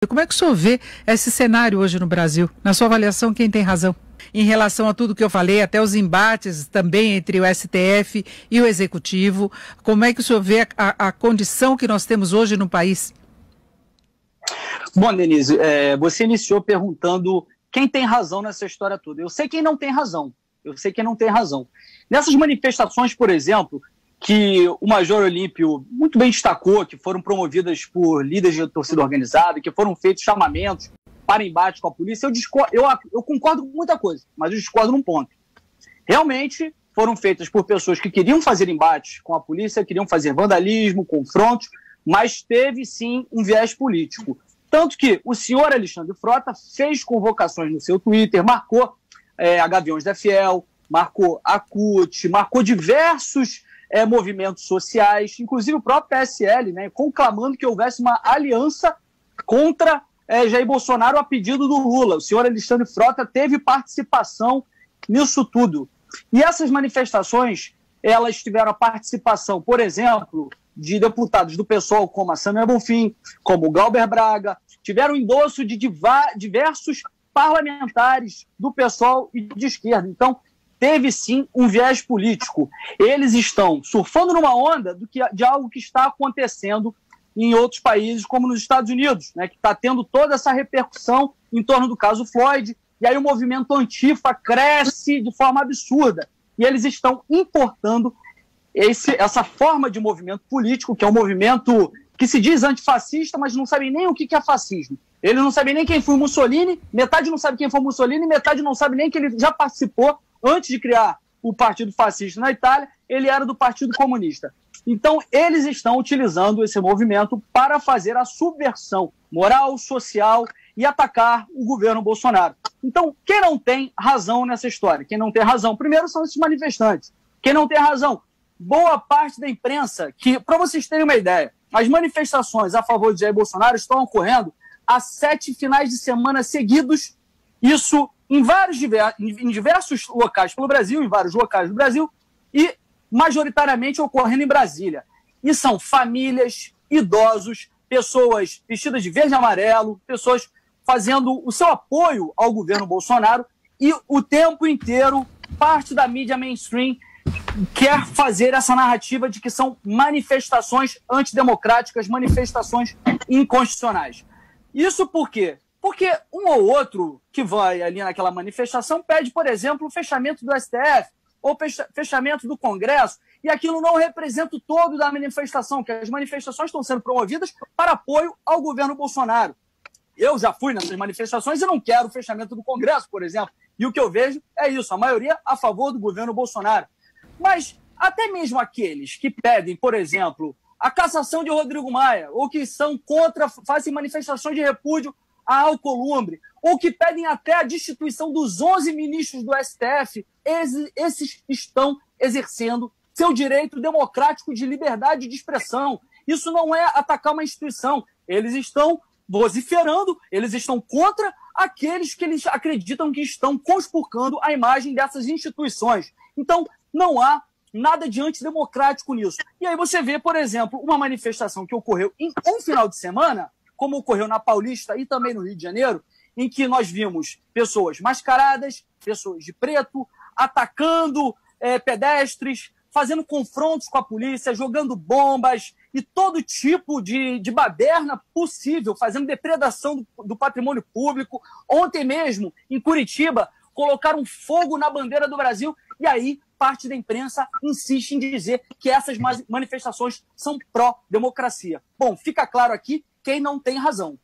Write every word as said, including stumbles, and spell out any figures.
Como é que o senhor vê esse cenário hoje no Brasil? Na sua avaliação, quem tem razão? Em relação a tudo que eu falei, até os embates também entre o S T F e o Executivo, como é que o senhor vê a, a condição que nós temos hoje no país? Bom, Denise, é, você iniciou perguntando quem tem razão nessa história toda. Eu sei quem não tem razão. Eu sei quem não tem razão. Nessas manifestações, por exemplo, que o Major Olímpio muito bem destacou, que foram promovidas por líderes de torcida organizada, que foram feitos chamamentos para embate com a polícia, eu, discordo, eu, eu concordo com muita coisa, mas eu discordo num ponto. Realmente foram feitas por pessoas que queriam fazer embate com a polícia, queriam fazer vandalismo, confrontos, mas teve sim um viés político. Tanto que o senhor Alexandre Frota fez convocações no seu Twitter, marcou é, a Gaviões da Fiel, marcou a C U T, marcou diversos é, movimentos sociais, inclusive o próprio P S L, né, conclamando que houvesse uma aliança contra é, Jair Bolsonaro a pedido do Lula. O senhor Alexandre Frota teve participação nisso tudo. E essas manifestações, elas tiveram a participação, por exemplo, de deputados do PSOL, como a Samia Bonfim, como o Glauber Braga, tiveram endosso de diversos parlamentares do PSOL e de esquerda. Então, teve sim um viés político. Eles estão surfando numa onda do que, de algo que está acontecendo em outros países, como nos Estados Unidos, né, que está tendo toda essa repercussão em torno do caso Floyd, e aí o movimento Antifa cresce de forma absurda. E eles estão importando esse, essa forma de movimento político, que é um movimento que se diz antifascista, mas não sabem nem o que é fascismo. Eles não sabem nem quem foi Mussolini, metade não sabe quem foi Mussolini, metade não sabe nem que ele já participou, antes de criar o Partido Fascista na Itália, ele era do Partido Comunista. Então, eles estão utilizando esse movimento para fazer a subversão moral, social e atacar o governo Bolsonaro. Então, quem não tem razão nessa história? Quem não tem razão, primeiro, são esses manifestantes. Quem não tem razão? Boa parte da imprensa, que, para vocês terem uma ideia, as manifestações a favor de Jair Bolsonaro estão ocorrendo há sete finais de semana seguidos, isso em, vários, em diversos locais pelo Brasil, em vários locais do Brasil, e majoritariamente ocorrendo em Brasília. E são famílias, idosos, pessoas vestidas de verde e amarelo, pessoas fazendo o seu apoio ao governo Bolsonaro, e o tempo inteiro parte da mídia mainstream quer fazer essa narrativa de que são manifestações antidemocráticas, manifestações inconstitucionais. Isso por quê? Porque um ou outro que vai ali naquela manifestação pede, por exemplo, o fechamento do S T F ou fechamento do Congresso, e aquilo não representa o todo da manifestação, que as manifestações estão sendo promovidas para apoio ao governo Bolsonaro. Eu já fui nessas manifestações e não quero o fechamento do Congresso, por exemplo. E o que eu vejo é isso, a maioria a favor do governo Bolsonaro. Mas até mesmo aqueles que pedem, por exemplo, a cassação de Rodrigo Maia, ou que são contra, fazem manifestações de repúdio a Alcolumbre, ou que pedem até a destituição dos onze ministros do S T F, esses, esses estão exercendo seu direito democrático de liberdade de expressão. Isso não é atacar uma instituição. Eles estão vociferando, eles estão contra aqueles que eles acreditam que estão conspurcando a imagem dessas instituições. Então, não há nada de antidemocrático nisso. E aí você vê, por exemplo, uma manifestação que ocorreu em um final de semana, como ocorreu na Paulista e também no Rio de Janeiro, em que nós vimos pessoas mascaradas, pessoas de preto, atacando é, pedestres, fazendo confrontos com a polícia, jogando bombas e todo tipo de, de baderna possível, fazendo depredação do, do patrimônio público. Ontem mesmo, em Curitiba, colocaram fogo na bandeira do Brasil, e aí parte da imprensa insiste em dizer que essas manifestações são pró-democracia. Bom, fica claro aqui quem não tem razão.